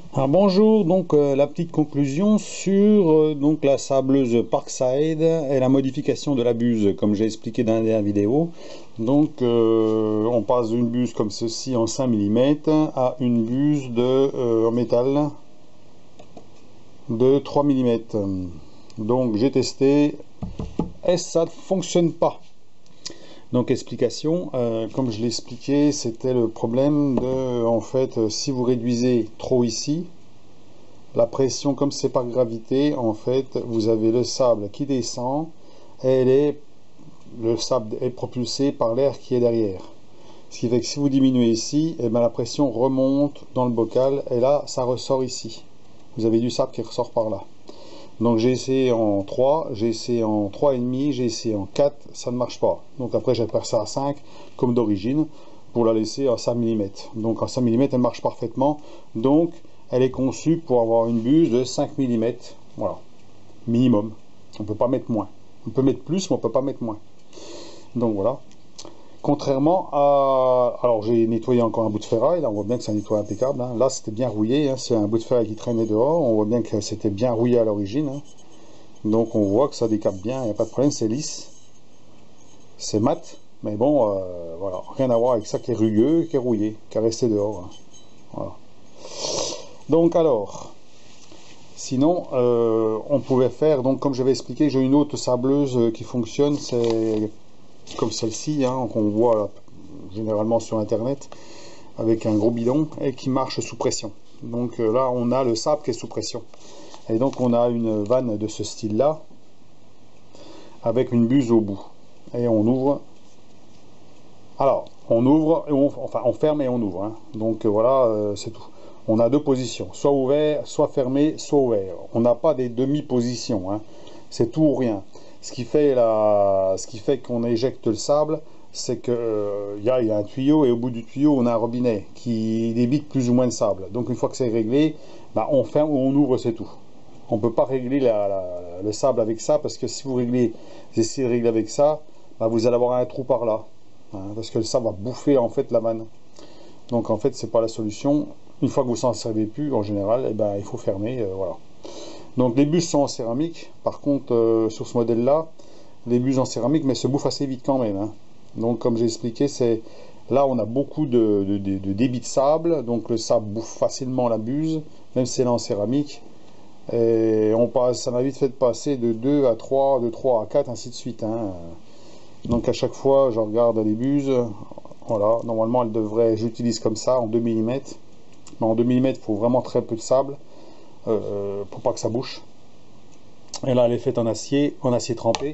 Alors bonjour, donc la petite conclusion sur donc la sableuse Parkside et la modification de la buse, comme j'ai expliqué dans la dernière vidéo. Donc on passe d'une buse comme ceci en 5 mm à une buse en métal de 3 mm. Donc j'ai testé et ça ne fonctionne pas. Donc explication, comme je l'ai expliqué, c'était le problème de, en fait, si vous réduisez trop ici, la pression, comme c'est par gravité, en fait, vous avez le sable qui descend et le sable est propulsé par l'air qui est derrière. Ce qui fait que si vous diminuez ici, et bien la pression remonte dans le bocal et là, ça ressort ici. Vous avez du sable qui ressort par là. Donc j'ai essayé en 3, j'ai essayé en 3,5, j'ai essayé en 4, ça ne marche pas. Donc après j'ai pris ça à 5 comme d'origine pour la laisser à 5 mm. Donc en 5 mm elle marche parfaitement. Donc elle est conçue pour avoir une buse de 5 mm. Voilà, minimum. On ne peut pas mettre moins. On peut mettre plus mais on ne peut pas mettre moins. Donc voilà. Contrairement à... Alors j'ai nettoyé encore un bout de ferraille, là on voit bien que c'est un nettoyage impeccable, hein. Là c'était bien rouillé, hein. C'est un bout de ferraille qui traînait dehors, on voit bien que c'était bien rouillé à l'origine, hein. Donc on voit que ça décape bien, il n'y a pas de problème, c'est lisse, c'est mat, mais bon, voilà, rien à voir avec ça qui est rugueux, qui est rouillé, qui est resté dehors, hein. Voilà. Donc alors, sinon, on pouvait faire, donc comme j'avais expliqué, j'ai une autre sableuse qui fonctionne, c'est comme celle-ci, hein, qu'on voit généralement sur internet, avec un gros bidon et qui marche sous pression. Donc là on a le sable qui est sous pression. Et donc on a une vanne de ce style là, avec une buse au bout. Et on ouvre. Alors, on ouvre, et enfin on ferme et on ouvre, hein. Donc voilà, c'est tout. On a deux positions, soit ouvert, soit fermé, soit ouvert. On n'a pas des demi-positions, hein. C'est tout ou rien. Ce qui fait qu'on éjecte le sable, c'est que y a un tuyau et au bout du tuyau on a un robinet qui débite plus ou moins de sable. Donc une fois que c'est réglé, bah, on ferme ou on ouvre, c'est tout. On ne peut pas régler le sable avec ça, parce que si vous essayez de régler avec ça, bah, vous allez avoir un trou par là, hein, parce que le sable va bouffer en fait la vanne. Donc en fait c'est pas la solution. Une fois que vous s'en servez plus, en général, eh ben, il faut fermer, voilà. Donc les buses sont en céramique. Par contre, sur ce modèle là, les buses en céramique mais se bouffent assez vite quand même, hein. Donc comme j'ai expliqué, c'est là on a beaucoup de débit de sable, donc le sable bouffe facilement la buse, même si elle est en céramique. Et ça m'a vite fait passer de 2 à 3, de 3 à 4, ainsi de suite, hein. Donc à chaque fois je regarde les buses, voilà, normalement j'utilise comme ça en 2 mm, mais en 2 mm il faut vraiment très peu de sable, pour pas que ça bouche. Et là elle est faite en acier trempé,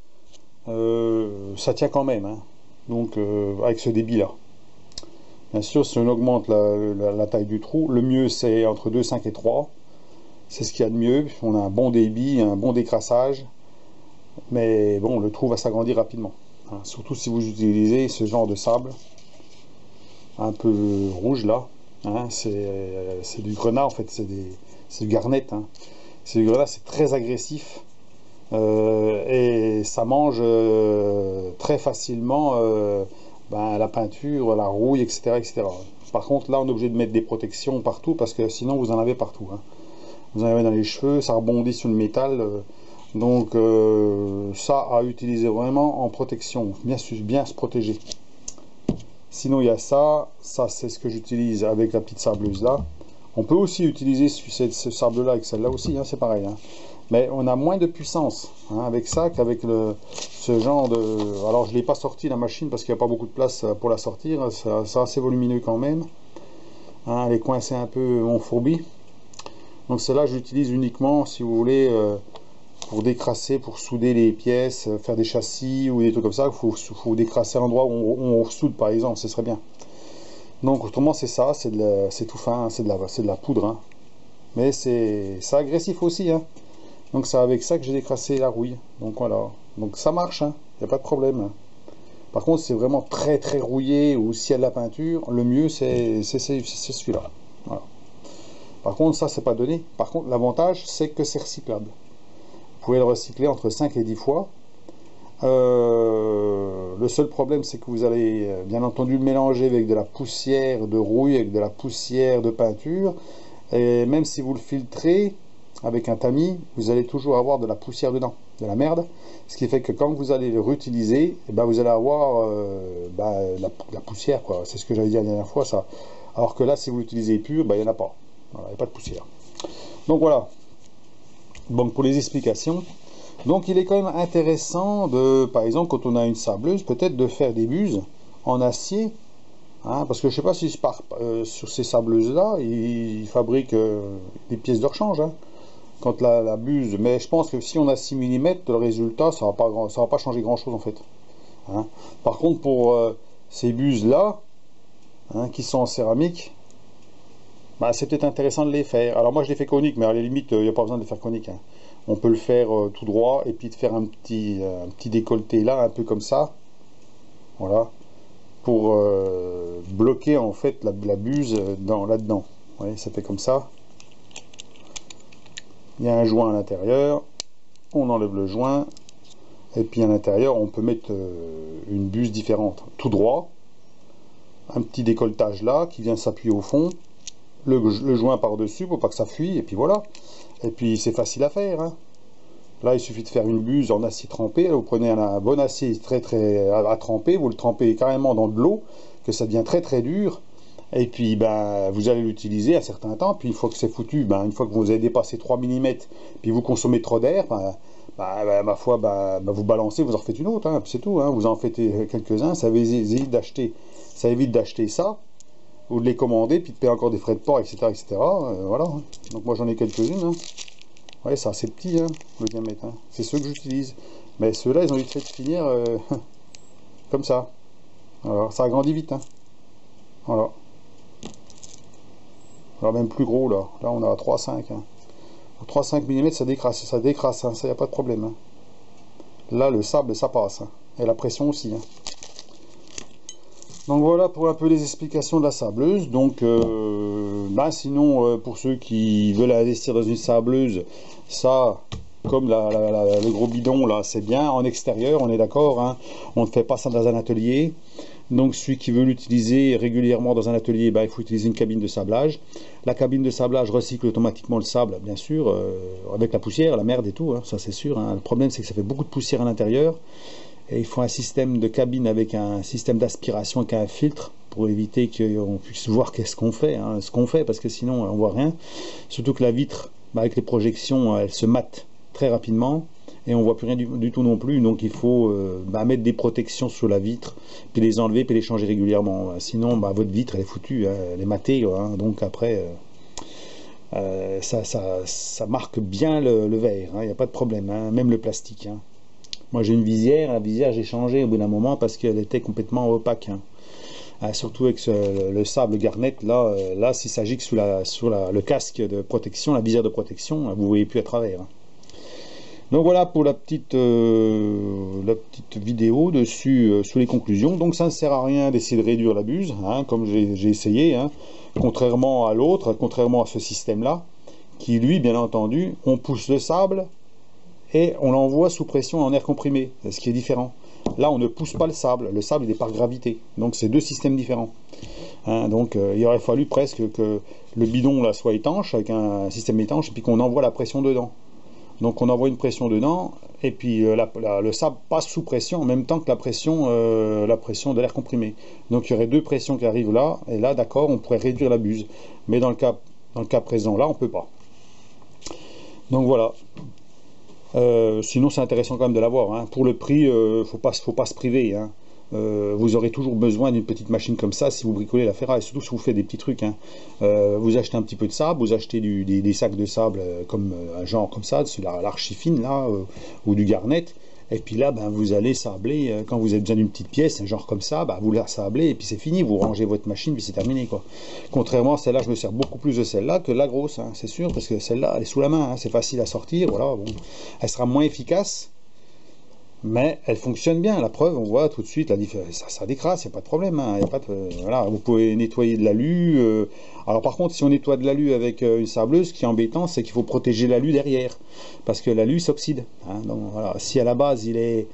ça tient quand même, hein. Donc avec ce débit là. Bien sûr, si on augmente la taille du trou, le mieux c'est entre 2, 5 et 3. C'est ce qu'il y a de mieux. On a un bon débit, un bon décrassage. Mais bon, le trou va s'agrandir rapidement, hein. Surtout si vous utilisez ce genre de sable un peu rouge là, hein. C'est du grenat en fait, c'est du garnet, hein. C'est du grenat, c'est très agressif, et ça mange très facilement ben, la peinture, la rouille, etc., etc. Par contre, là, on est obligé de mettre des protections partout parce que sinon, vous en avez partout, hein. Vous en avez dans les cheveux, ça rebondit sur le métal. Donc, ça à utiliser vraiment en protection, bien se protéger. Sinon, il y a ça c'est ce que j'utilise avec la petite sableuse là. On peut aussi utiliser ce sable là avec celle-là aussi, hein, c'est pareil, hein. Mais on a moins de puissance, hein, avec ça qu'avec ce genre de... Alors je ne l'ai pas sorti la machine parce qu'il n'y a pas beaucoup de place pour la sortir, c'est assez volumineux quand même, hein, elle est coincée un peu enfourbie. Donc celle-là j'utilise uniquement si vous voulez pour décrasser, pour souder les pièces, faire des châssis ou des trucs comme ça. Il faut décrasser l'endroit où on soude par exemple, ce serait bien. Donc autrement c'est ça, c'est tout fin, hein, c'est de la poudre, hein. Mais c'est agressif aussi, hein. Donc c'est avec ça que j'ai décrassé la rouille. Donc voilà, donc ça marche, hein, il n'y a pas de problème, hein. Par contre c'est vraiment très très rouillé ou s'il y a de la peinture, le mieux c'est celui-là, voilà. Par contre ça c'est pas donné. Par contre l'avantage c'est que c'est recyclable. Vous pouvez le recycler entre 5 et 10 fois. Le seul problème c'est que vous allez bien entendu le mélanger avec de la poussière de rouille, avec de la poussière de peinture, Et même si vous le filtrez avec un tamis, vous allez toujours avoir de la poussière dedans, de la merde. Ce qui fait que quand vous allez le réutiliser, eh ben vous allez avoir la poussière, quoi. C'est ce que j'avais dit la dernière fois, ça. Alors que là, si vous l'utilisez pur, ben, il n'y en a pas. Voilà, il n'y a pas de poussière. Donc voilà. Donc pour les explications. Donc il est quand même intéressant de, par exemple, quand on a une sableuse, peut-être de faire des buses en acier. Hein, parce que je sais pas si sur ces sableuses-là, ils fabriquent des pièces de rechange. Hein, quand la buse, mais je pense que si on a 6 mm, le résultat, ça va pas changer grand-chose en fait. Hein. Par contre, pour ces buses-là, hein, qui sont en céramique, bah, c'est peut-être intéressant de les faire. Alors moi je les fais coniques, mais à la limite, il n'y a pas besoin de les faire coniques. Hein. On peut le faire tout droit, et puis de faire un petit décolleté là, un peu comme ça. Voilà. Pour bloquer en fait la buse là-dedans. Vous voyez, ça fait comme ça. Il y a un joint à l'intérieur, on enlève le joint, et puis à l'intérieur on peut mettre une buse différente, tout droit, un petit décolletage là qui vient s'appuyer au fond, le joint par-dessus pour pas que ça fuit, et puis voilà. Et puis c'est facile à faire. Hein. Là il suffit de faire une buse en acier trempé, vous prenez un bon acier très à tremper, vous le trempez carrément dans de l'eau, que ça devient très dur. Et puis ben, vous allez l'utiliser un certain temps, puis une fois que c'est foutu, ben, une fois que vous avez dépassé 3 mm, puis vous consommez trop d'air, ma foi, vous balancez, vous en refaites une autre, hein, c'est tout, hein, vous en faites quelques-uns, ça évite d'acheter ça, ou de les commander, puis de payer encore des frais de port, etc. Voilà, hein. Donc moi j'en ai quelques-unes, hein. Ouais, c'est assez petit, hein, le diamètre, hein. C'est ceux que j'utilise, mais ceux-là ils ont vite fait de finir comme ça. Alors ça agrandit vite, hein. Voilà. Alors même plus gros là, on a 3,5 hein. 3,5 mm ça décrasse hein. Ça y a pas de problème hein. Là le sable ça passe hein. Et la pression aussi hein. Donc voilà pour un peu les explications de la sableuse. Donc sinon pour ceux qui veulent investir dans une sableuse, ça comme le gros bidon là c'est bien en extérieur, on est d'accord hein. On ne fait pas ça dans un atelier. Donc celui qui veut l'utiliser régulièrement dans un atelier, il faut utiliser une cabine de sablage. La cabine de sablage recycle automatiquement le sable, bien sûr, avec la poussière, la merde et tout, hein, ça c'est sûr. Hein. Le problème c'est que ça fait beaucoup de poussière à l'intérieur. Et il faut un système de cabine avec un système d'aspiration avec un filtre pour éviter qu'on puisse voir qu'est-ce qu'on fait, hein, parce que sinon on voit rien. Surtout que la vitre, avec les projections, elle se mate très rapidement. Et on voit plus rien du tout non plus, donc il faut mettre des protections sur la vitre, puis les enlever, puis les changer régulièrement. Sinon, votre vitre elle est foutue, hein, elle est matée, hein, donc après, ça marque bien le verre, il n'y a pas de problème, hein, même le plastique. Hein. Moi j'ai une visière, la visière j'ai changé au bout d'un moment parce qu'elle était complètement opaque. Hein. Surtout avec le sable garnet, là s'il s'agit que sur le casque de protection, la visière de protection, vous ne voyez plus à travers. Hein. Donc voilà pour la petite vidéo dessus sous les conclusions. Donc ça ne sert à rien d'essayer de réduire la buse, hein, comme j'ai essayé, hein, contrairement à l'autre, contrairement à ce système-là, qui lui, bien entendu, on pousse le sable et on l'envoie sous pression en air comprimé, ce qui est différent. Là, on ne pousse pas le sable il est par gravité, donc c'est deux systèmes différents. Hein, donc il aurait fallu presque que le bidon là soit étanche, avec un système étanche, et puis qu'on envoie la pression dedans. Donc on envoie une pression dedans, et puis le sable passe sous pression en même temps que la pression de l'air comprimé. Donc il y aurait deux pressions qui arrivent là, et là d'accord, on pourrait réduire la buse. Mais dans le cas présent là, on peut pas. Donc voilà. Sinon c'est intéressant quand même de l'avoir. Hein. Pour le prix, faut pas se priver. Hein. Vous aurez toujours besoin d'une petite machine comme ça si vous bricolez la ferraille, surtout si vous faites des petits trucs. Hein. Vous achetez un petit peu de sable, vous achetez des sacs de sable comme un genre comme ça, de l'archifine là, ou du garnet, et puis là vous allez sabler quand vous avez besoin d'une petite pièce, un genre comme ça, vous la sablez et puis c'est fini, vous rangez votre machine puis c'est terminé quoi. Contrairement à celle-là, je me sers beaucoup plus de celle-là que de la grosse, hein, c'est sûr, parce que celle-là elle est sous la main, hein, c'est facile à sortir, voilà, bon. Elle sera moins efficace. Mais elle fonctionne bien, la preuve, on voit tout de suite la différence, ça décrasse, il n'y a pas de problème, hein, y a pas de, voilà, vous pouvez nettoyer de l'alu. Alors par contre, si on nettoie de l'alu avec une sableuse, ce qui est embêtant, c'est qu'il faut protéger l'alu derrière, parce que l'alu s'oxyde. Hein, donc voilà, si à la base il est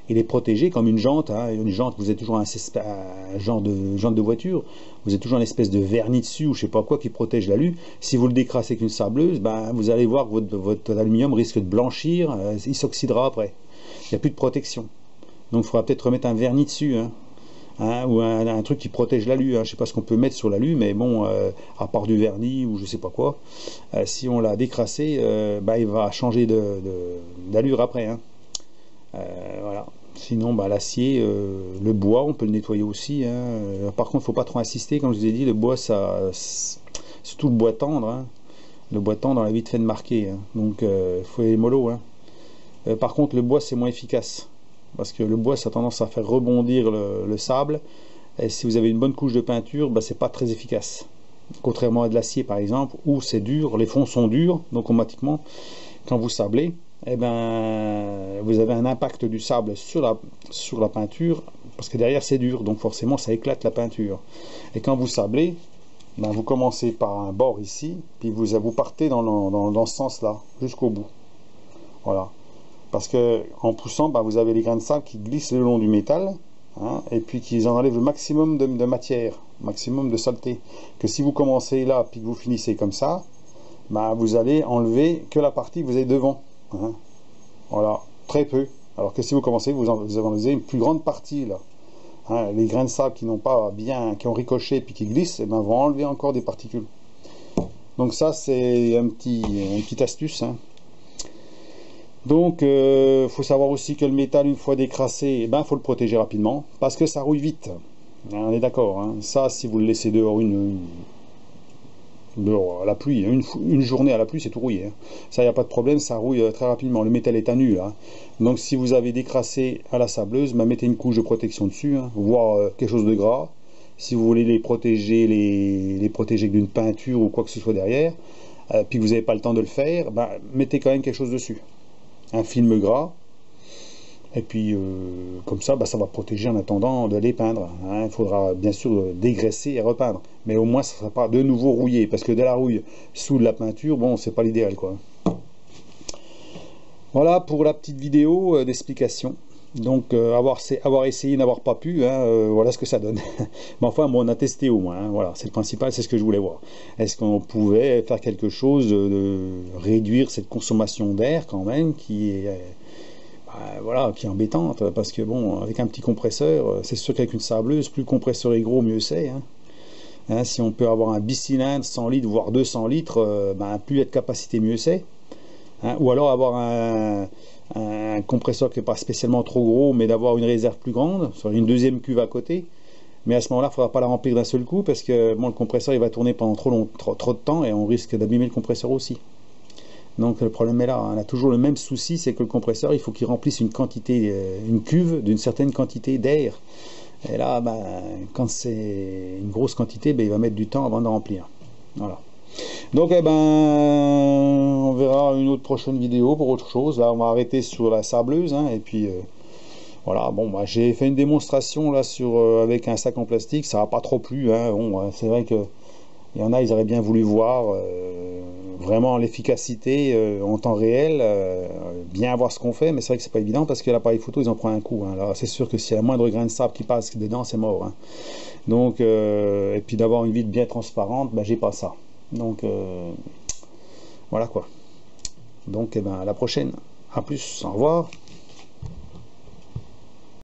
il est protégé comme une jante, hein. Une jante, vous êtes toujours un genre de jante de voiture, vous avez toujours une espèce de vernis dessus ou je sais pas quoi qui protège l'alu. Si vous le décrassez avec une sableuse, ben, vous allez voir que votre aluminium risque de blanchir, il s'oxydera après. Il n'y a plus de protection. Donc il faudra peut-être remettre un vernis dessus, hein. Hein, ou un truc qui protège l'alu, hein. Je sais pas ce qu'on peut mettre sur l'alu, mais bon, à part du vernis ou je sais pas quoi, si on l'a décrassé, bah, il va changer d'allure après, hein. Voilà. Sinon, bah, l'acier, le bois, on peut le nettoyer aussi, hein. Par contre, faut pas trop insister, comme je vous ai dit, le bois, surtout le bois tendre, hein. Le bois tendre, on a vite fait de marquer, hein. Donc, faut aller mollo, hein. Par contre, le bois, c'est moins efficace. Parce que le bois, ça a tendance à faire rebondir le sable. Et si vous avez une bonne couche de peinture, bah, c'est pas très efficace. Contrairement à de l'acier, par exemple, où c'est dur, les fonds sont durs, donc automatiquement, quand vous sablez, eh ben, vous avez un impact du sable sur la peinture, parce que derrière c'est dur, donc forcément ça éclate la peinture. Et quand vous sablez, ben, vous commencez par un bord ici, puis vous partez dans ce sens-là, jusqu'au bout. Voilà. Parce que en poussant, bah, vous avez les grains de sable qui glissent le long du métal, hein, et puis qui enlèvent le maximum de matière, maximum de saleté. Que si vous commencez là, puis que vous finissez comme ça, bah, vous allez enlever que la partie que vous avez devant, hein. Voilà, très peu. Alors que si vous commencez, vous enlevez une plus grande partie là. Hein, les grains de sable qui n'ont pas bien, qui ont ricoché puis qui glissent, et ben, vont enlever encore des particules. Donc ça, c'est une petite astuce, hein. Donc, faut savoir aussi que le métal, une fois décrassé, eh ben, faut le protéger rapidement, parce que ça rouille vite. On est d'accord, hein. Ça, si vous le laissez dehors dehors à la pluie, une journée à la pluie, c'est tout rouillé, hein. Ça, il n'y a pas de problème, ça rouille très rapidement. Le métal est à nu, là. Donc, si vous avez décrassé à la sableuse, ben, mettez une couche de protection dessus, hein, voire quelque chose de gras. Si vous voulez les protéger avec d'une peinture ou quoi que ce soit derrière, puis que vous n'avez pas le temps de le faire, ben, mettez quand même quelque chose dessus. Un film gras, et puis comme ça, bah, ça va protéger en attendant de les peindre, hein. Il faudra bien sûr dégraisser et repeindre, mais au moins ça ne sera pas de nouveau rouillé, parce que de la rouille sous de la peinture, bon, c'est pas l'idéal, quoi. Voilà pour la petite vidéo d'explication. Donc avoir essayé, n'avoir pas pu, hein, voilà ce que ça donne. Mais enfin, bon, on a testé au moins, hein, voilà, c'est le principal, c'est ce que je voulais voir. Est-ce qu'on pouvait faire quelque chose de réduire cette consommation d'air quand même, qui est, voilà, qui est embêtante, parce que bon, avec un petit compresseur, c'est sûr qu'avec une sableuse, plus le compresseur est gros, mieux c'est, hein. Hein, si on peut avoir un bicylindre 100 litres, voire 200 litres, ben, plus il y a de capacité, mieux c'est. Hein, ou alors avoir un compresseur qui n'est pas spécialement trop gros, mais d'avoir une réserve plus grande, sur une deuxième cuve à côté. Mais à ce moment-là, il ne faudra pas la remplir d'un seul coup, parce que bon, le compresseur il va tourner pendant trop de temps, et on risque d'abîmer le compresseur aussi. Donc le problème est là, hein. On a toujours le même souci, c'est que le compresseur, il faut qu'il remplisse une cuve d'une certaine quantité d'air. Et là, ben, quand c'est une grosse quantité, ben, il va mettre du temps avant de remplir. Voilà. Donc, eh ben, on verra une autre prochaine vidéo pour autre chose. Là, on va arrêter sur la sableuse, hein, et puis voilà. Bon, bah, j'ai fait une démonstration là avec un sac en plastique. Ça n'a pas trop plu, hein. Bon, c'est vrai que il y en a, ils auraient bien voulu voir vraiment l'efficacité en temps réel, bien voir ce qu'on fait, mais c'est vrai que c'est pas évident parce que l'appareil photo, ils en prennent un coup, hein. Alors, c'est sûr que s'il y a le moindre grain de sable qui passe dedans, c'est mort, hein. Donc, et puis d'avoir une vitre bien transparente, ben, j'ai pas ça. Donc voilà quoi. Donc eh ben, à la prochaine. À plus. Au revoir.